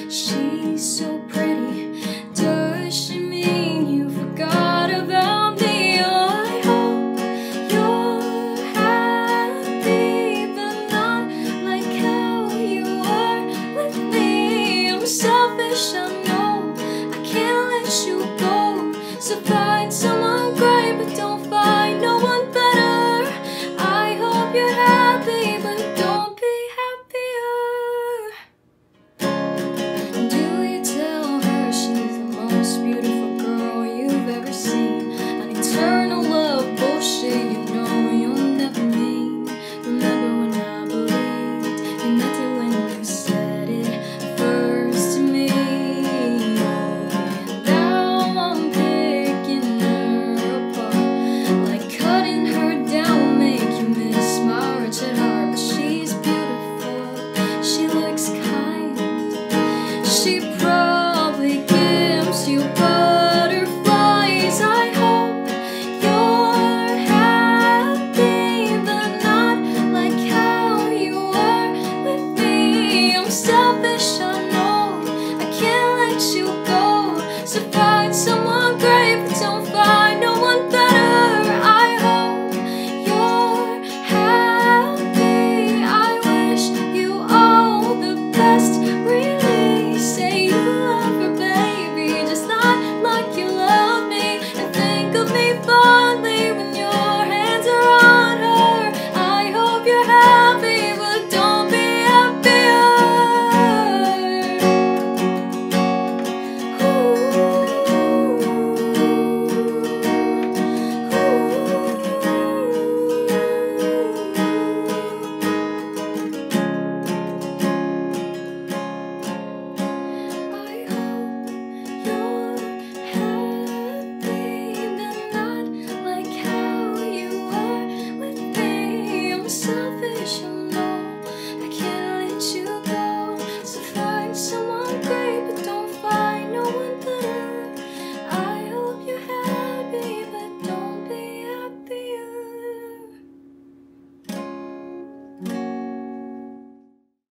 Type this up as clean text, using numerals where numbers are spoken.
She's so pretty. Does she mean you forgot about me? I hope you're happy, but not like how you are with me. I'm selfish, I know. I can't let you go. So find someone great, but don't find no one better. I hope you're happy, but don't be happier. Do you tell her she's the most beautiful girl you've ever seen? An eternal love bullshit you know you'll never mean. Remember when I believed you meant it when you said it first to me? Now I'm picking her apart, like cutting her down, make you miss my wretched heart. But she's beautiful, she looks kind, she probably gives you butterflies. I hope you're happy, but not like how you are with me. I'm selfish, I know. I can't let you go. So find someone great, but don't find no one better. I hope you're happy. I wish you all the best. Relax.